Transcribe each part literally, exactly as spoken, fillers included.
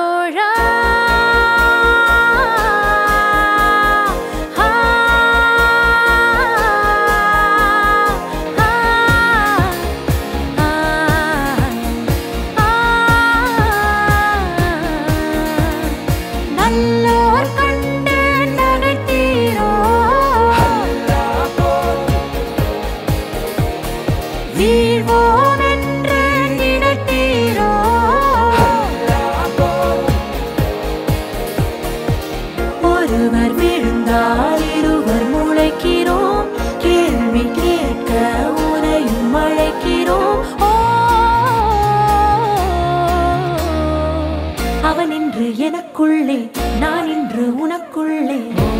தோழா எனக்குள்ளே நான் இன்று உனக்குள்ளே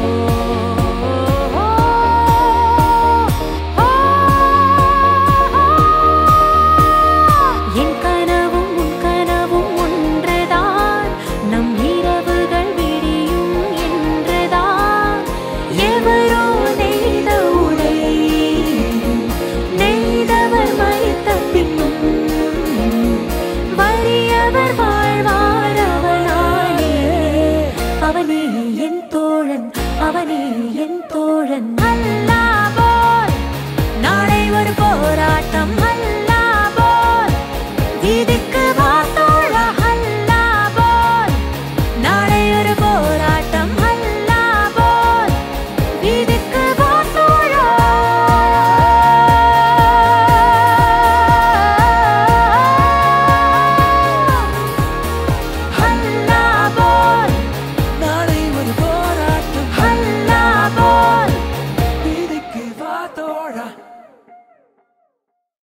என் கனவும் உன் கனவும் ஒன்றுதான் நம் இரவுகள் விடியும் என்றுதான் எவரோ நெய்த உடை நெய்தவர் மறித்த பின்னும் வறியவர் வாழ்வார் அவனே என் தோழன் அவனே என் தோழன் ஹல்லா போல் நாளை ஒரு போராட்டம் ஹல்லா போல் விதிக்க